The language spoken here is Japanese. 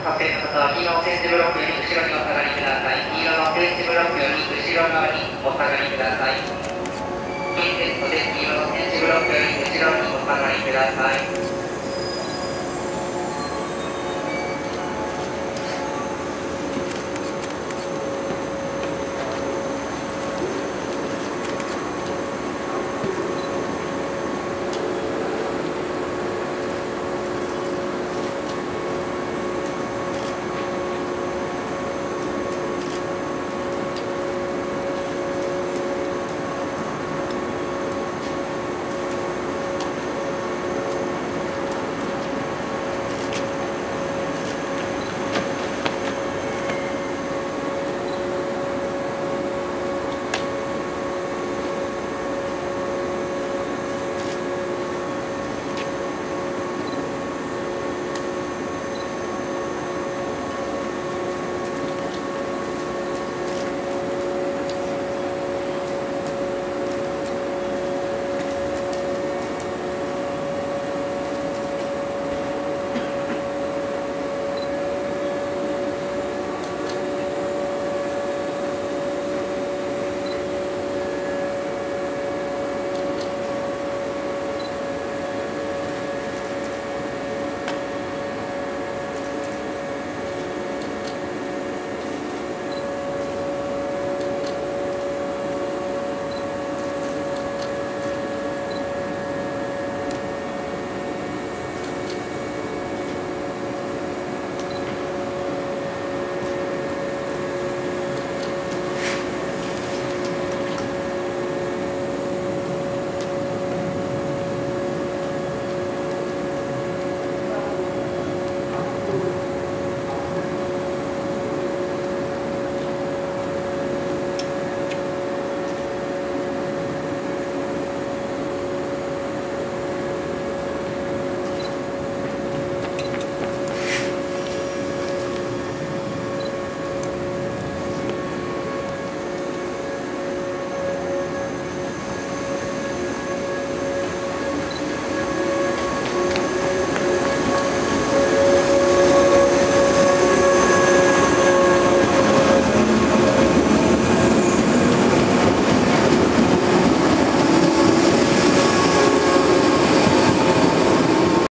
撮影の方は黄色の点字ブロックより後ろにお下がりください。黄色の点字ブロックより後ろ側にお下がりください。現テストで黄色の点字ブロックより後ろにお下がりください。